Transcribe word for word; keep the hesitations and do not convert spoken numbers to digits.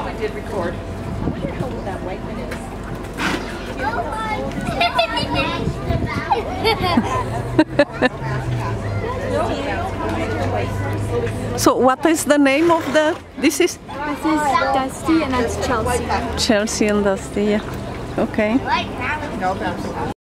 we did record. I wonder how old that white one is. So what is the name of the, this is? This is Dusty and that's Chelsea. Chelsea and Dusty, yeah. Okay.